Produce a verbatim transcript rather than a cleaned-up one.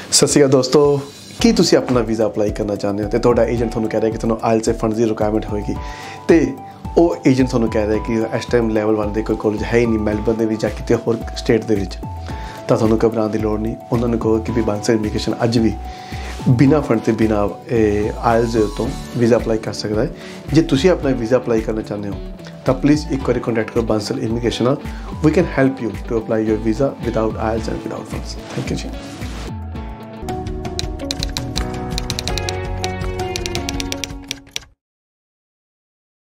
ਸਤਿ ਸ਼੍ਰੀ ਅਕਾਲ ਦੋਸਤੋ, ਕੀ ਤੁਸੀਂ ਆਪਣਾ ਵੀਜ਼ਾ ਅਪਲਾਈ ਕਰਨਾ ਚਾਹੁੰਦੇ ਹੋ ਤੇ ਤੁਹਾਡਾ ਏਜੰਟ ਤੁਹਾਨੂੰ ਕਹਿ ਰਿਹਾ ਕਿ ਤੁਹਾਨੂੰ ਆਇਲਟਸ ਦੇ ਫੰਡਸ ਦੀ ਰਿਕੁਆਇਰਮੈਂਟ ਹੋਏਗੀ ਤੇ ਉਹ ਏਜੰਟ ਤੁਹਾਨੂੰ ਕਹਿ ਰਿਹਾ ਕਿ ਇਸ ਟਾਈਮ ਲੈਵਲ ਵਨ ਦੇ ਕੋਈ ਕਾਲਜ ਹੈ ਹੀ ਨਹੀਂ ਮੈਲਬਰਨ ਦੇ ਵਿੱਚ ਜਾਂ ਕਿਤੇ ਹੋਰ ਸਟੇਟ ਦੇ ਵਿੱਚ, ਤਾਂ ਤੁਹਾਨੂੰ ਘਬਰਾਉਣ ਦੀ ਲੋੜ ਨਹੀਂ। ਉਹਨਾਂ ਨੂੰ ਕਹੋ ਕਿ ਵੀ ਬਾਂਸਲ ਇਮੀਗ੍ਰੇਸ਼ਨ ਅੱਜ ਵੀ ਬਿਨਾਂ ਫੰਡ ਤੇ ਬਿਨਾਂ ਆਇਲਟਸ ਦੇ ਉੱਤੋਂ ਵੀਜ਼ਾ ਅਪਲਾਈ ਕਰ ਸਕਦਾ ਹੈ। ਜੇ ਤੁਸੀਂ ਆਪਣਾ ਵੀਜ਼ਾ ਅਪਲਾਈ ਕਰਨਾ ਚਾਹੁੰਦੇ ਹੋ ਤਾਂ ਪਲੀਜ਼ ਇੱਕ ਵਾਰੀ ਕੰਟੈਕਟ ਕਰੋ ਬਾਂਸਲ ਇਮੀਗ੍ਰੇਸ਼ਨ ਨਾਲ। We can help you to apply your visa without IELTS and without funds. Thank you ਜੀ।